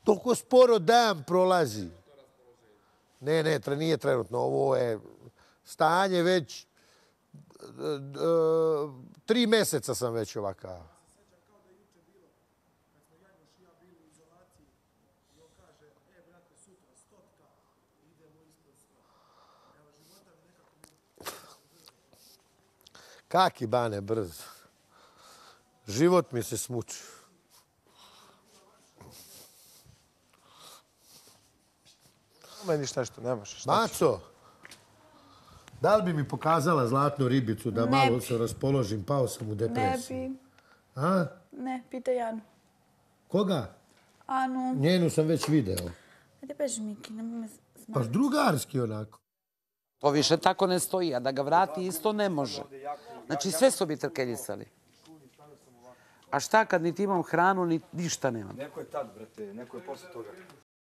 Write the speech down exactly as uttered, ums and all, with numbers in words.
Toliko sporo dan prolazi. Ne, ne, nije trenutno. Ovo je stanje već... Tri meseca sam već ovakav. Kaki Bane brzo. Život mi se smuči. Meni šta što, ne možeš. Maco, da li bi mi pokazala zlatnu ribicu da malo se raspoložim? Pao sam u depresiju. Ne bi. A? Ne, pitaj Anu. Koga? Anu. Njenu sam već video. Ajde beži, Miki, nemoj me smatiti. Pa drugarski onako. To više tako ne stoji, a da ga vrati isto ne može. Znači sve su bi trkeljisali. A šta kad niti imam hranu, ni ništa nemam? Neko je tad, brate, neko je posle toga.